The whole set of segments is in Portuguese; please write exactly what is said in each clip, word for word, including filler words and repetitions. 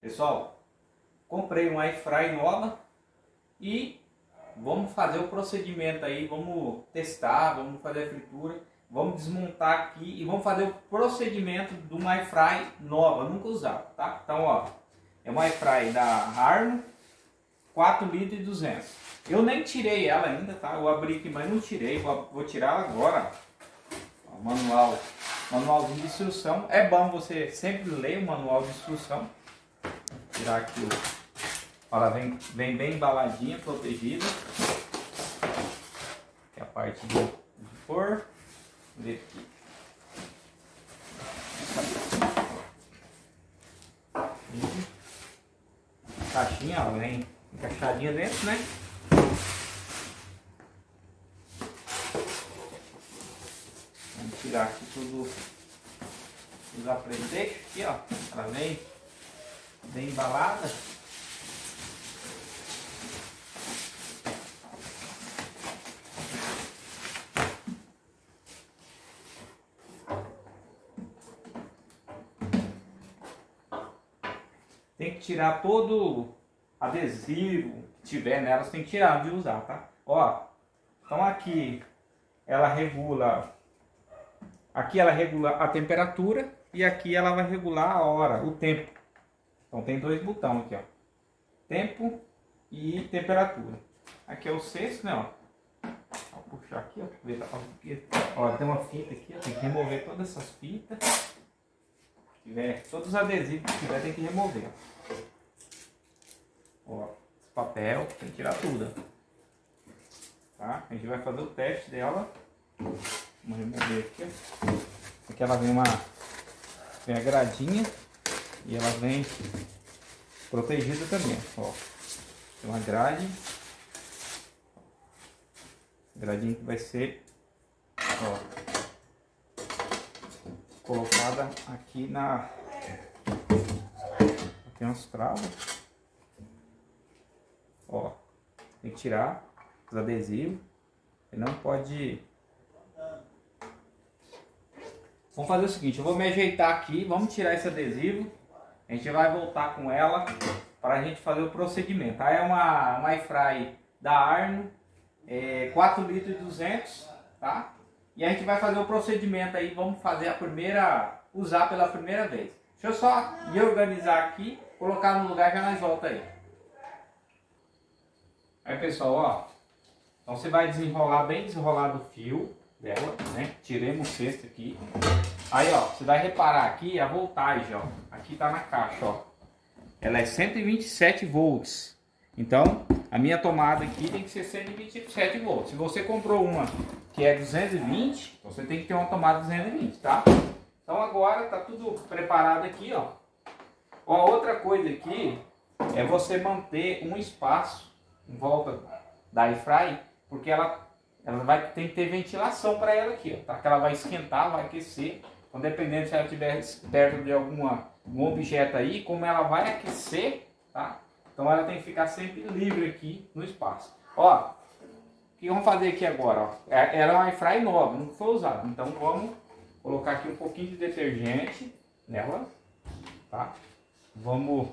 Pessoal, comprei uma air fry nova e vamos fazer o procedimento aí, vamos testar, vamos fazer a fritura, vamos desmontar aqui e vamos fazer o procedimento de uma air fry nova, nunca usava, tá? Então, ó, é uma air fry da Arno, quatro litros e duzentos. Eu nem tirei ela ainda, tá? Eu abri aqui, mas não tirei, vou, vou tirar agora. Ó, manual, manualzinho de instrução. É bom você sempre ler o manual de instrução. Vou tirar aqui o... Ela vem, vem bem embaladinha, protegida. Aqui é a parte do, do forno. Vamos ver aqui. E caixinha, ó, vem encaixadinha dentro, né? Vamos tirar aqui tudo os apretextos aqui, ó. Ela vem bem embalada. Tem que tirar todo adesivo que tiver nela, você tem que tirar de usar, tá? Ó, então aqui ela regula, aqui ela regula a temperatura e aqui ela vai regular a hora, o tempo. Então tem dois botões aqui, ó, tempo e temperatura. Aqui é o sexto, né, ó. Vou puxar aqui, ó, ver, ó, tem uma fita aqui, ó, tem que remover todas essas fitas. Tiver, todos os adesivos que tiver tem que remover. Ó, esse papel tem que tirar tudo. Tá? A gente vai fazer o teste dela. Vamos remover aqui. Aqui ela vem uma, vem a gradinha e ela vem protegida também. Ó, tem uma grade. Gradinha que vai ser, ó, colocada aqui na... Tem uns cravos. Ó, tem que tirar os adesivos. Você não pode... Vamos fazer o seguinte, eu vou me ajeitar aqui, vamos tirar esse adesivo. A gente vai voltar com ela para a gente fazer o procedimento. Aí é uma, uma air fry da Arno, é, quatro litros e duzentos, tá? E a gente vai fazer o procedimento aí, vamos fazer a primeira, usar pela primeira vez. Deixa eu só me organizar aqui, colocar no lugar, já nós volta aí. Aí pessoal, ó, então você vai desenrolar bem desenrolado o fio dela, né? Tiremos o cesto aqui. Aí ó, você vai reparar aqui a voltagem, ó, aqui tá na caixa, ó. Ela é cento e vinte e sete volts. Então, a minha tomada aqui tem que ser cento e vinte e sete volts. Se você comprou uma que é duzentos e vinte, você tem que ter uma tomada duzentos e vinte, tá? Então agora tá tudo preparado aqui, ó. Ó, outra coisa aqui é você manter um espaço em volta da air fry, porque ela, ela vai tem que ter ventilação para ela aqui, ó, tá? Que ela vai esquentar, vai aquecer. Então, dependendo se ela estiver perto de alguma, algum objeto aí, como ela vai aquecer, tá? Então ela tem que ficar sempre livre aqui no espaço. Ó, o que vamos fazer aqui agora? Ó? Ela é uma air fry nova, não foi usada. Então vamos colocar aqui um pouquinho de detergente nela, tá? Vamos,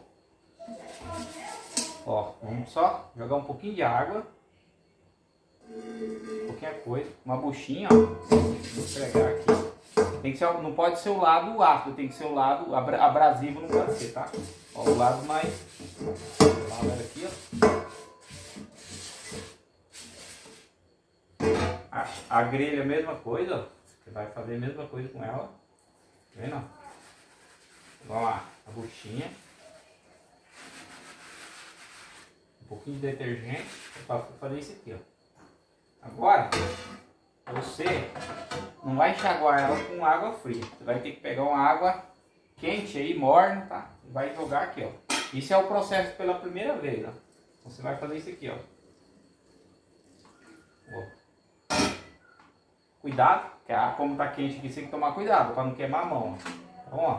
ó, vamos só jogar um pouquinho de água, qualquer coisa, uma buchinha, ó. Vou esfregar aqui. Tem que ser, não pode ser o lado ácido, tem que ser o lado abrasivo, não pode ser, tá? Ó, o lado mais... Aqui, ó. A, a grelha é a mesma coisa, ó. Você vai fazer a mesma coisa com ela. Tá vendo? Vamos lá, a buchinha. Um pouquinho de detergente para fazer isso aqui, ó. Agora, você não vai enxaguar ela com água fria. Você vai ter que pegar uma água quente aí, morna, tá? E vai jogar aqui, ó. Isso é o processo pela primeira vez, ó. Você vai fazer isso aqui, ó. Ó. Cuidado, que a, como tá quente aqui, você tem que tomar cuidado para não queimar a mão, ó. Então, ó.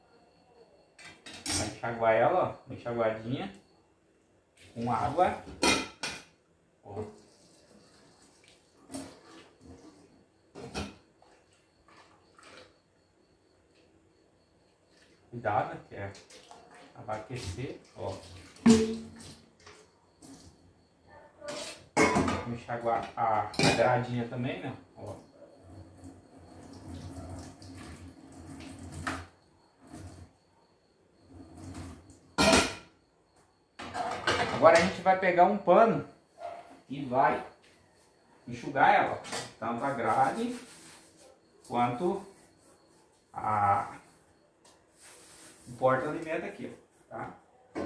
Vai enxaguar ela, ó. Enxaguadinha. Com água. Ó. Cuidado, que é Ela vai aquecer, ó. Vou enxaguar a, a gradinha também, né? Ó. Agora a gente vai pegar um pano e vai enxugar ela, tanto a grade quanto a o porta-alimento aqui, ó, tá?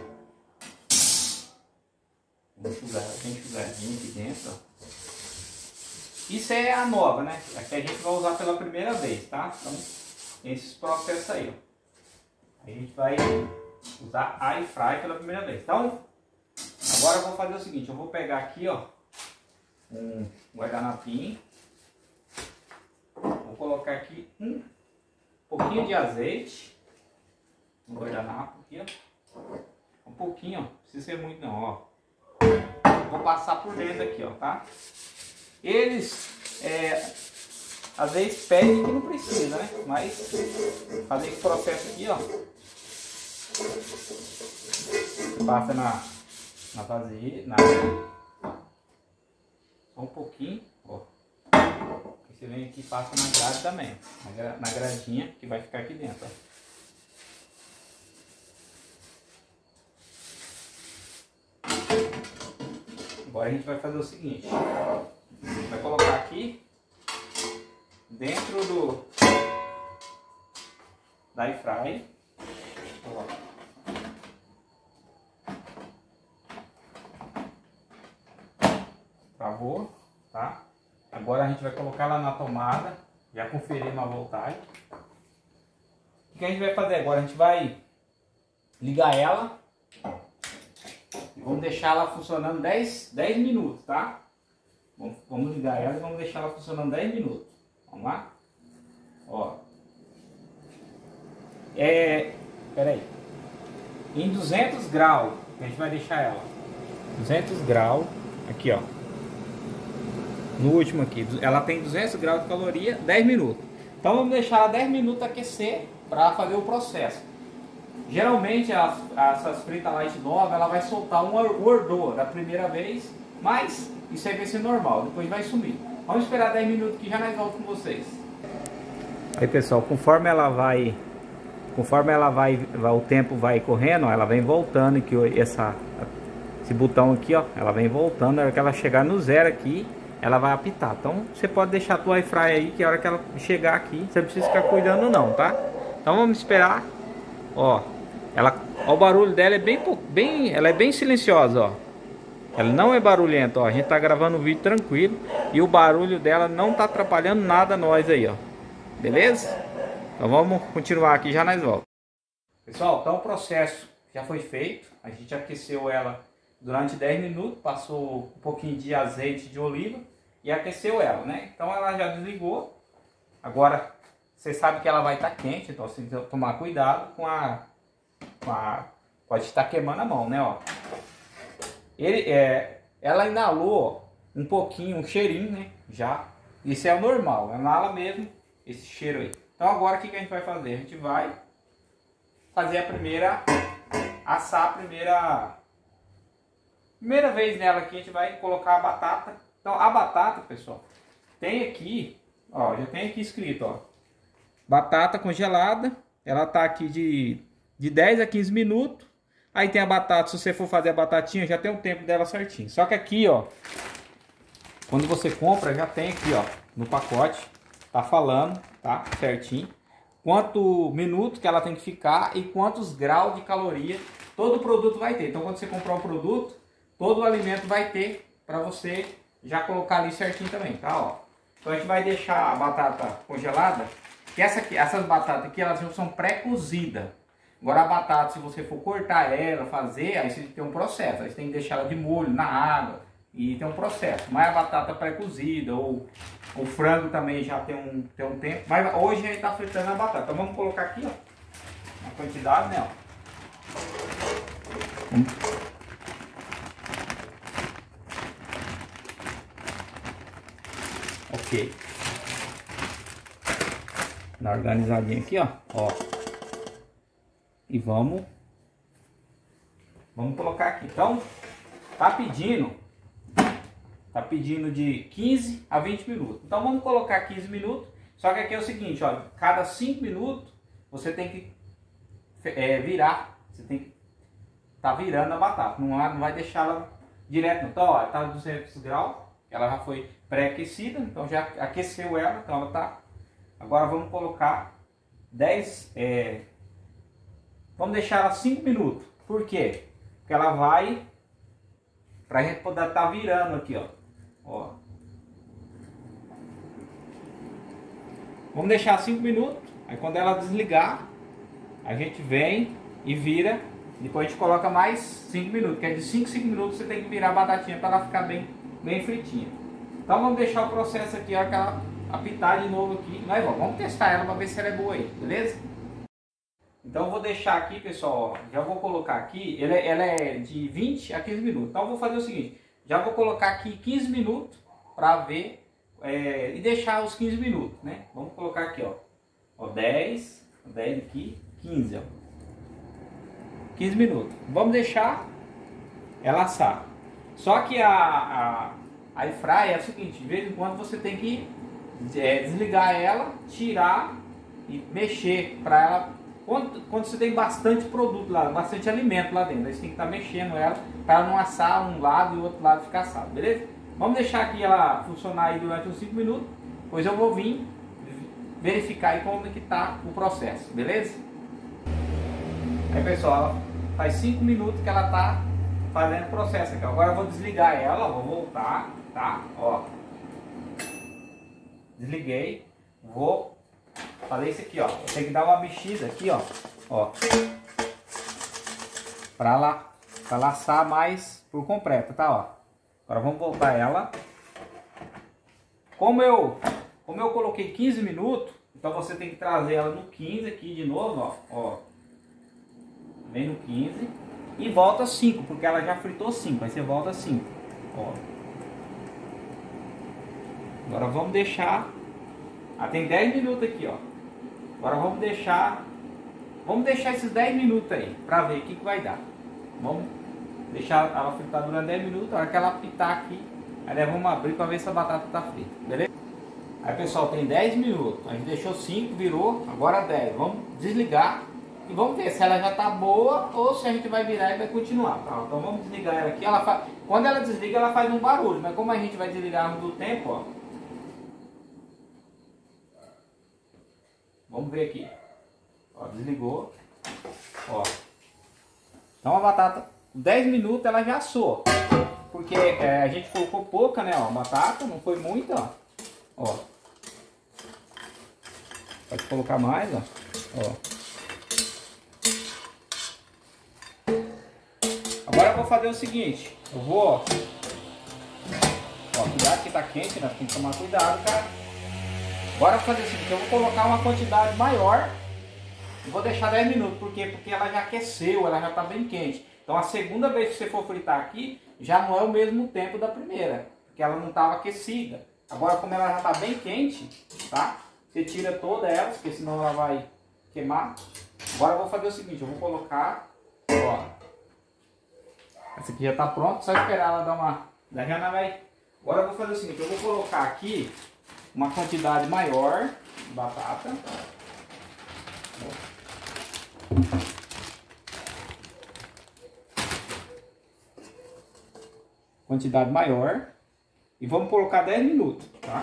Vou enxugar, tem enxugadinho aqui dentro, ó. Isso é a nova, né? Aqui a gente vai usar pela primeira vez, tá? Então, esses processos aí, ó. A gente vai usar a air fry pela primeira vez. Então, agora eu vou fazer o seguinte, eu vou pegar aqui, ó, um guardanapinho, vou colocar aqui um pouquinho de azeite no guardanapo aqui, ó, um pouquinho, ó, não precisa ser muito não, ó, vou passar por dentro aqui, ó, tá? Eles, é, às vezes pedem que não precisa, né, mas fazer esse processo aqui, ó, você passa na, na vasilha, na, só um pouquinho, ó. Você vem aqui e passa na grade também, na gradinha que vai ficar aqui dentro, ó. Agora a gente vai fazer o seguinte, a gente vai colocar aqui dentro do da air fry, ó. Travou, tá? Agora a gente vai colocar ela na tomada, já conferimos a voltagem. O que a gente vai fazer agora? A gente vai ligar ela e vamos deixar ela funcionando dez, dez minutos, tá? Vamos, vamos ligar ela e vamos deixar ela funcionando dez minutos. Vamos lá? Ó. É, pera aí. Em duzentos graus, a gente vai deixar ela. duzentos graus, aqui ó. No último aqui, ela tem duzentos graus de caloria, dez minutos. Então vamos deixar ela dez minutos aquecer para fazer o processo. Geralmente as, essas fritas light nova, ela vai soltar um odor da primeira vez, mas isso aí vai ser normal, depois vai sumir. Vamos esperar dez minutos que já nós voltamos com vocês. Aí pessoal, conforme ela vai, conforme ela vai, vai o tempo vai correndo, ó, ela vem voltando aqui, essa, esse botão aqui, ó, ela vem voltando, na hora que ela chegar no zero aqui, ela vai apitar. Então você pode deixar a tua air fry aí, que a hora que ela chegar aqui, você não precisa ficar cuidando não, tá? Então vamos esperar. Ó, ela, ó, o barulho dela é bem, bem, ela é bem silenciosa, ó. Ela não é barulhenta, ó. A gente tá gravando o vídeo tranquilo e o barulho dela não tá atrapalhando nada nós aí, ó. Beleza? Então vamos continuar aqui, já nós voltamos. Pessoal, então o processo já foi feito. A gente aqueceu ela durante dez minutos, passou um pouquinho de azeite de oliva e aqueceu ela, né? Então ela já desligou. Agora você sabe que ela vai estar quente, então você tem que tomar cuidado com a, com a pode estar queimando a mão, né? Ó. Ele, é, ela inalou um pouquinho, um cheirinho, né? Já. Isso é o normal, inala mesmo esse cheiro aí. Então agora o que, que a gente vai fazer? A gente vai fazer a primeira, assar a primeira, primeira vez nela aqui, a gente vai colocar a batata. Então a batata, pessoal, tem aqui, ó, já tem aqui escrito, ó, batata congelada, ela tá aqui de, de dez a quinze minutos. Aí tem a batata, se você for fazer a batatinha, já tem o tempo dela certinho. Só que aqui, ó, quando você compra, já tem aqui, ó, no pacote, tá falando, tá, certinho, quanto minutos que ela tem que ficar e quantos graus de caloria todo produto vai ter. Então, quando você comprar um produto, todo o alimento vai ter para você já colocar ali certinho também, tá, ó. Então, a gente vai deixar a batata congelada, que essa aqui, essas batatas aqui, elas já são pré-cozidas. Agora a batata, se você for cortar ela, fazer, aí você tem um processo. Aí você tem que deixar ela de molho na água e tem um processo. Mas a batata pré-cozida ou o frango também já tem um, tem um tempo. Mas hoje a gente está fritando a batata. Então vamos colocar aqui, ó, a quantidade, né, ó. Ok. Dá uma organizadinha aqui, ó. Ó. E vamos Vamos colocar aqui. Então, tá pedindo, tá pedindo de quinze a vinte minutos. Então vamos colocar quinze minutos. Só que aqui é o seguinte, ó, cada cinco minutos você tem que é, virar, você tem que tá virando a batata. Não, não vai deixar ela direto. Então, ó, tá duzentos graus, ela já foi pré-aquecida, então já aqueceu ela, então ela tá. Agora vamos colocar dez, é, vamos deixar ela cinco minutos. Por quê? Porque ela vai, pra gente poder estar tá virando aqui, ó. Ó. Vamos deixar cinco minutos, aí quando ela desligar, a gente vem e vira, depois a gente coloca mais cinco minutos, que é de cinco em cinco minutos você tem que virar a batatinha para ela ficar bem, bem fritinha. Então vamos deixar o processo aqui, ó, que ela apitar de novo aqui, nós vamos, vamos testar ela para ver se ela é boa aí, beleza? Então eu vou deixar aqui, pessoal, ó, já vou colocar aqui, ela, ela é de vinte a quinze minutos, então eu vou fazer o seguinte, já vou colocar aqui quinze minutos para ver. É, e deixar os quinze minutos, né? Vamos colocar aqui, ó, ó dez, dez aqui, quinze, ó. quinze minutos. Vamos deixar ela assar. Só que a, a, a air fryer é o seguinte, de vez em quando você tem que é, desligar ela, tirar e mexer para ela. Quando, quando você tem bastante produto lá, bastante alimento lá dentro, aí você tem que estar tá mexendo ela para ela não assar um lado e o outro lado ficar assado, beleza? Vamos deixar aqui ela funcionar aí durante uns cinco minutos, depois eu vou vir verificar aí como é que tá o processo, beleza? Aí pessoal, faz cinco minutos que ela tá fazendo o processo aqui. Agora eu vou desligar ela, vou voltar, tá? Ó. Desliguei, vou fazer isso aqui, ó. Eu tenho que dar uma mexida aqui, ó. Ó. Pra ela, pra ela assar mais por completo, tá? Ó. Agora vamos voltar ela. Como eu, como eu coloquei quinze minutos, então você tem que trazer ela no quinze aqui de novo, ó. Ó. Vem no quinze e volta cinco, porque ela já fritou cinco. Aí você volta cinco. Ó. Agora vamos deixar. Ah, tem dez minutos aqui, ó. Agora vamos deixar. Vamos deixar esses dez minutos aí, pra ver o que, que vai dar. Vamos deixar ela fritar durante dez minutos, a hora que ela apitar aqui, aí nós vamos abrir para ver se a batata está frita, beleza? Aí pessoal, tem dez minutos, a gente deixou cinco, virou, agora dez, vamos desligar e vamos ver se ela já está boa ou se a gente vai virar e vai continuar, tá? Então vamos desligar ela aqui, ela faz... quando ela desliga ela faz um barulho, mas como a gente vai desligar no tempo, ó, vamos ver aqui, ó, desligou, ó, então a batata dez minutos ela já assou, porque é, a gente colocou pouca, né, ó, batata, não foi muita, ó, ó, pode colocar mais, ó, ó. Agora eu vou fazer o seguinte, eu vou, ó, cuidado que tá quente, né, tem que tomar cuidado, cara. Agora eu vou fazer o seguinte, eu vou colocar uma quantidade maior, e vou deixar dez minutos, por quê? Porque ela já aqueceu, ela já tá bem quente. Então a segunda vez que você for fritar aqui, já não é o mesmo tempo da primeira, porque ela não estava aquecida. Agora como ela já está bem quente, tá? Você tira toda ela, porque senão ela vai queimar. Agora eu vou fazer o seguinte, eu vou colocar, ó. Essa aqui já está pronta, só esperar ela dar uma... Da Jana vai... Agora eu vou fazer o seguinte, eu vou colocar aqui uma quantidade maior de batata. Quantidade maior e vamos colocar dez minutos, tá?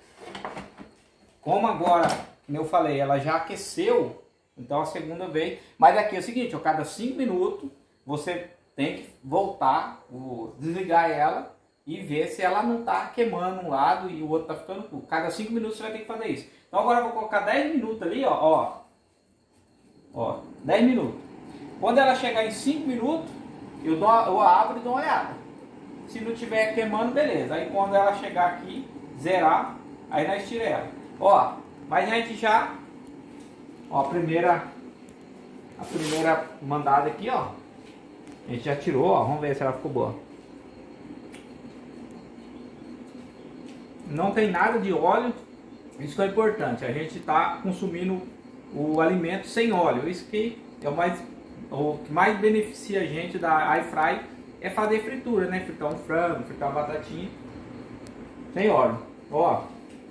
Como agora, como eu falei, ela já aqueceu, então a segunda vez, mas aqui é o seguinte, a cada cinco minutos você tem que voltar, desligar ela e ver se ela não está queimando um lado e o outro está ficando cru. Cada cinco minutos você vai ter que fazer isso. Então agora eu vou colocar dez minutos ali, ó, ó, ó, dez minutos. Quando ela chegar em cinco minutos, eu, dou, eu abro e dou uma olhada. Se não tiver queimando, beleza. Aí quando ela chegar aqui, zerar, aí nós tiramos ela. Ó, mas a gente já, ó, a primeira, a primeira mandada aqui, ó, a gente já tirou, ó, vamos ver se ela ficou boa. Não tem nada de óleo, isso é importante. A gente está consumindo o alimento sem óleo, isso que é o mais o que mais beneficia a gente da air fry é fazer fritura, né? Fritar um frango, fritar uma batatinha sem óleo. Ó,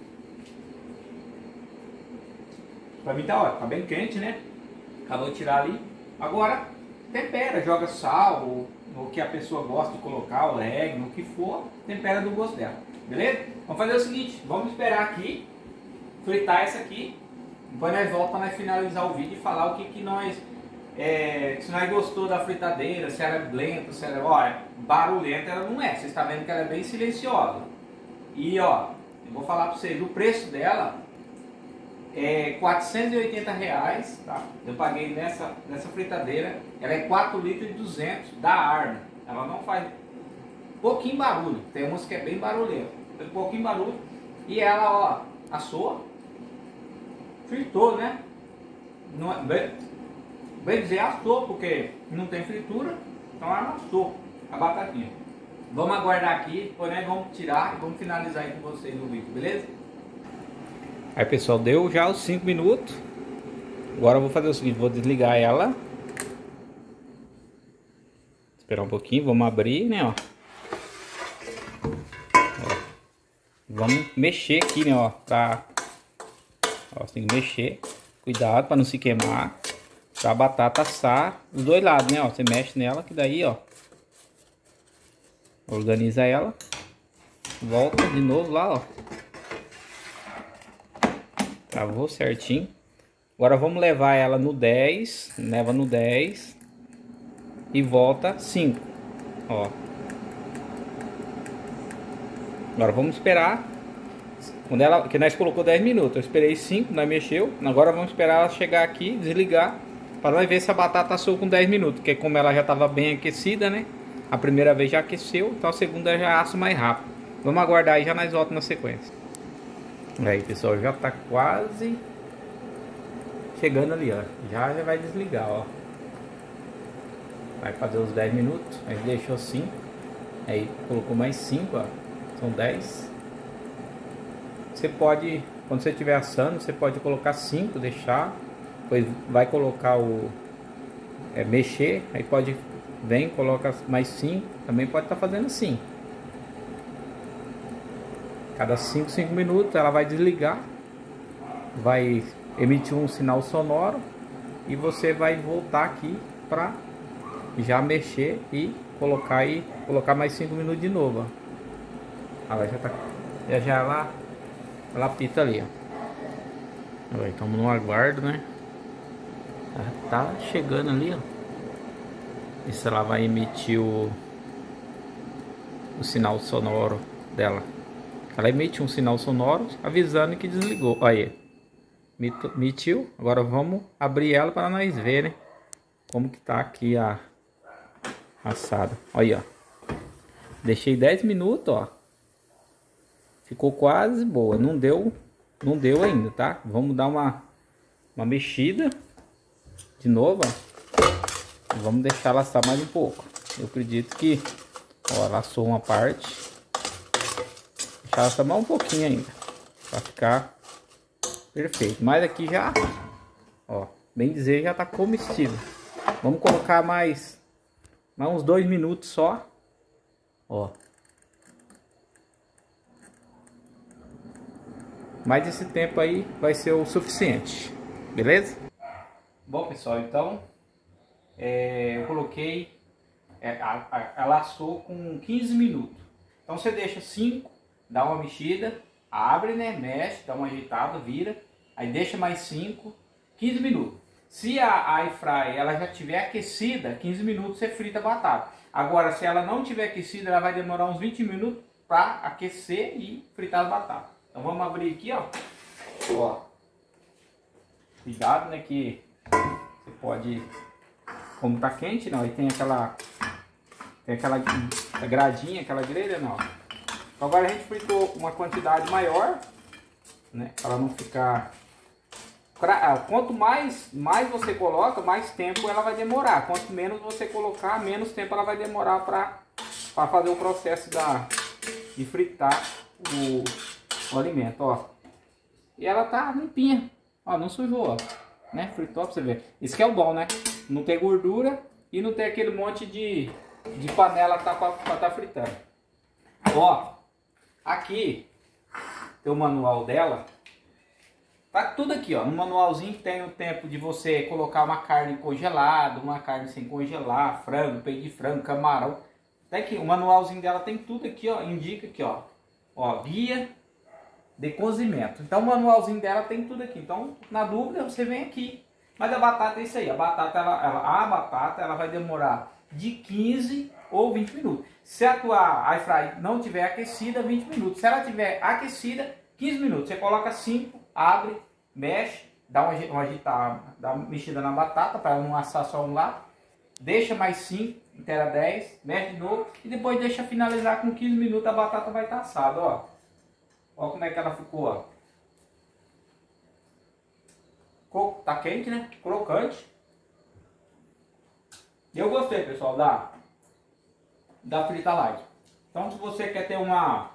pra mim tá ótimo, tá bem quente, né? Acabou de tirar ali. Agora tempera, joga sal, ou o que a pessoa gosta de colocar, orégano, o que for, tempera do gosto dela, beleza? Vamos fazer o seguinte, vamos esperar aqui fritar essa aqui. Depois nós voltamos para finalizar o vídeo e falar o que, que nós é, se nós gostou da fritadeira, se ela é lenta, se ela é, ó, barulhenta ela não é, vocês estão vendo que ela é bem silenciosa. E ó, eu vou falar para vocês, o preço dela é quatrocentos e oitenta reais, tá? Eu paguei nessa, nessa fritadeira, ela é quatro litros e duzentos da Arno, ela não faz pouquinho barulho, tem umas que é bem barulhenta, tem pouquinho barulho, e ela ó, assou, fritou, né? Não é, bem, bem dizer assou, porque não tem fritura, então ela assou a batatinha. Vamos aguardar aqui, depois nós vamos tirar e vamos finalizar aí com vocês o vídeo, beleza? Aí pessoal, deu já os cinco minutos. Agora eu vou fazer o seguinte, vou desligar ela. Esperar um pouquinho, vamos abrir, né, ó. Ó. Vamos mexer aqui, né, ó, pra... Ó, você tem que mexer, cuidado para não se queimar, pra batata assar os dois lados, né, ó. Você mexe nela que daí, ó, organiza ela, volta de novo lá, ó. Travou certinho. Agora vamos levar ela no dez, leva no dez e volta cinco, ó. Agora vamos esperar. Quando ela, que nós colocou dez minutos, eu esperei cinco, nós mexeu. Agora vamos esperar ela chegar aqui, desligar, para nós ver se a batata assou com dez minutos, porque como ela já estava bem aquecida, né? A primeira vez já aqueceu, então a segunda já assa mais rápido. Vamos aguardar aí, já nós voltamos na sequência. Aí pessoal, já está quase chegando ali, ó. Já, já vai desligar, ó. Vai fazer os dez minutos, aí deixou cinco. Aí colocou mais cinco, ó. São dez. Você pode, quando você estiver assando, você pode colocar cinco, deixar, depois vai colocar o é, mexer, aí pode vem, coloca mais cinco, também pode estar tá fazendo assim. Cada cinco, cinco minutos ela vai desligar, vai emitir um sinal sonoro e você vai voltar aqui para já mexer e colocar e colocar mais cinco minutos de novo, ó. Ela já tá, já já ela ela apita ali, ó. Estamos no aguardo, né? Ela tá chegando ali, ó. E se ela vai emitir o, o sinal sonoro dela. Ela emite um sinal sonoro avisando que desligou. Aí, emitiu. Agora vamos abrir ela para nós ver, né? Como que tá aqui a assada. Olha, ó. Deixei dez minutos, ó. Ficou quase boa. Não deu, não deu ainda, tá? Vamos dar uma, uma mexida de novo, ó. E vamos deixar ela assar mais um pouco. Eu acredito que, ó, ela assou uma parte. Deixar ela assar mais um pouquinho ainda, para ficar perfeito. Mas aqui já, ó, bem dizer, já tá comestível. Vamos colocar mais, mais uns dois minutos só, ó. Mas esse tempo aí vai ser o suficiente, beleza? Bom pessoal, então é, eu coloquei, é, a, a, ela assou com quinze minutos. Então você deixa cinco, dá uma mexida, abre, né, mexe, dá uma agitada, vira, aí deixa mais cinco, quinze minutos. Se a air fry ela já tiver aquecida, quinze minutos você frita a batata. Agora se ela não tiver aquecida, ela vai demorar uns vinte minutos para aquecer e fritar a batata. Então vamos abrir aqui, ó. Ó. Cuidado, né, que você pode, como tá quente, não, aí tem aquela tem aquela gradinha, aquela grelha, não. Então agora a gente fritou uma quantidade maior, né, para não ficar. Quanto mais mais você coloca, mais tempo ela vai demorar. Quanto menos você colocar, menos tempo ela vai demorar para para fazer o processo da de fritar o o alimento, ó. E ela tá limpinha, ó, não sujou, ó, né? Fritou pra você ver. Isso que é o bom, né? não ter gordura e não ter aquele monte de, de panela tá para estar tá fritando. Ó, aqui tem o manual dela. Tá tudo aqui, ó. No manualzinho tem o tempo de você colocar uma carne congelada, uma carne sem congelar, frango, peito de frango, camarão. Tá aqui, o manualzinho dela tem tudo aqui, ó. Indica aqui, ó. Ó, guia de cozimento. Então o manualzinho dela tem tudo aqui. Então, na dúvida, você vem aqui. Mas a batata é isso aí. A batata, ela, ela, a batata, ela vai demorar de quinze ou vinte minutos. Se a tua air fry não tiver aquecida, vinte minutos. Se ela tiver aquecida, quinze minutos. Você coloca cinco, abre, mexe, dá uma, uma agitada, dá uma mexida na batata para ela não assar só um lado. Deixa mais cinco, inteira dez, mexe de novo e depois deixa finalizar com quinze minutos. A batata vai estar assada, ó. Ó como é que ela ficou, ó. Tá quente, né? Crocante. Eu gostei, pessoal, da, da frita light. Então, se você quer ter uma,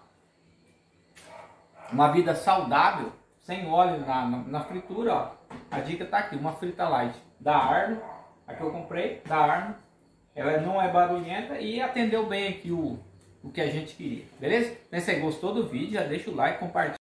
uma vida saudável, sem óleo na, na, na fritura, ó, a dica tá aqui, uma frita light da Arno, a que eu comprei, da Arno. Ela não é barulhenta e atendeu bem aqui o, o que a gente queria, beleza? Se você gostou do vídeo, já deixa o like, compartilha.